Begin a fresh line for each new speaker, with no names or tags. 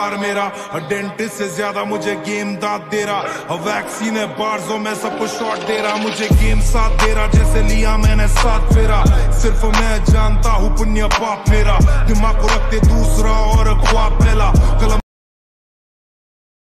मेरा डेंटिस्ट से ज्यादा मुझे गेम दाद दे रहा, वैक्सीन है बार्जों में सबको शॉट दे रहा, मुझे गेम साथ दे रहा जैसे लिया मैंने साथ फेरा, सिर्फ मैं जानता हूँ पुण्य पाप मेरा, दिमाग को